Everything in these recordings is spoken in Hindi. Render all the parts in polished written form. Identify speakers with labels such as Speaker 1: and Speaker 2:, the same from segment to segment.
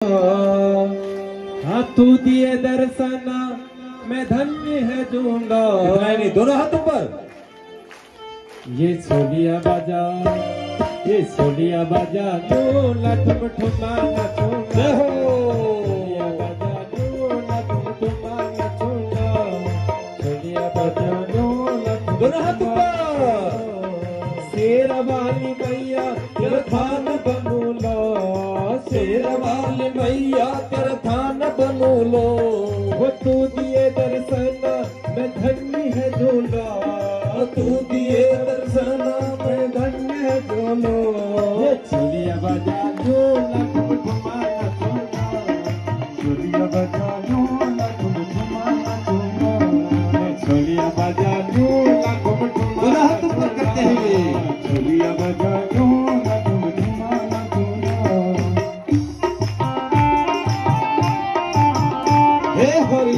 Speaker 1: हाँ तू दिए दर्शन मैं धन्य है जूंगा।
Speaker 2: नहीं, दोनों हाथ ऊपर।
Speaker 1: ये सोलिया बाजा, ये सोलिया बाजा ढोला ठुम ठुमा नचूंगा। सोलिया बाजा ढोला ठुम ठुमा नचूंगा। सोलिया बाजा ढोला ठुम
Speaker 2: दोनों हाथ ऊपर।
Speaker 1: शेरा वाली मैया तेरा थान बनू लो। शेरा वाली मैया तेरा थान बनू लो। वो तू दिए दर्शन मैं धन्य है झूला।
Speaker 2: तू दिए दर्शन
Speaker 1: मैं धन्य है झूलो। ये चुलिया बजा झूला ठुम ठुमा नचूंगा। चुलिया बजा झूला ठुम ठुमा नचूंगा। ये चुलिया बजा झूला ठुम ठुमा।
Speaker 2: दोनों हाथ ऊपर करते हुए।
Speaker 1: चुलिया बजा झूला ठुम ठुमा नचूंगा। हे हरि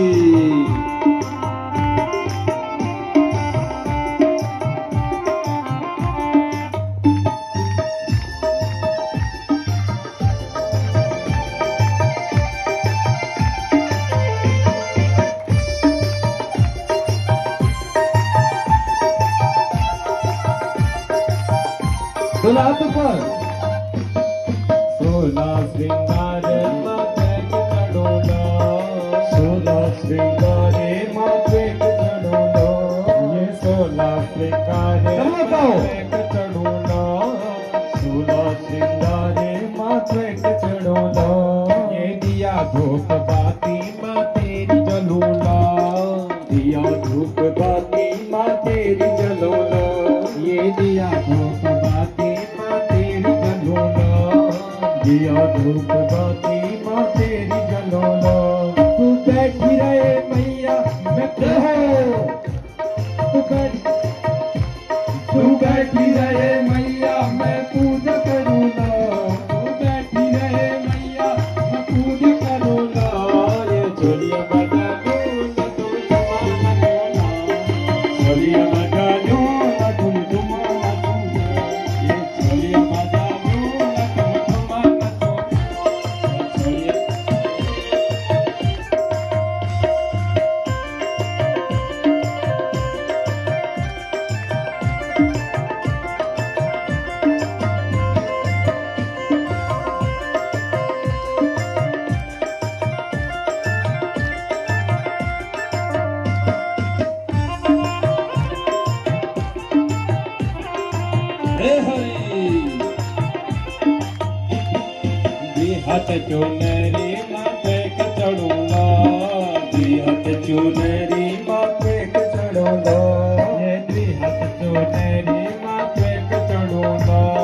Speaker 2: दोनों हाथ ऊपर।
Speaker 1: सोला श्रृंगार माथे चढ़ोला। सोला श्रृंगार माथे चढ़ोला। ये सोला श्रृंगार माथे चढ़ोला। सोला श्रृंगार माथे चढ़ोला। ये दिया धूप बाती माँ तेरी जलूला। दिया धूप बाती माँ तेरी जलूला। ये दिया धूप बाती माँ तेरी जलूला। दिया धूप बाती माँ तेरी जलूला। तू बैठी रहे मैया मैं तू बैठी रहे मैया मैं पूजा करूँगा। तू बैठी रहे मैया मैं पूजा करूँगा। ये चोलिया बजा लूँगा तुम तुम्हारा लूँगा। चोलिया बजा लूँगा तुम तुम्हारा लूँगा। ये चोलिया बजा लूँगा तुम तुम्हारा लूँगा। चोलिया हाथ चुनरी माथे के चढ़ूंगा। हाथ चुनरी माथे के चढ़ूंगा। ये हाथ चुनरी माथे के चढ़ूंगा।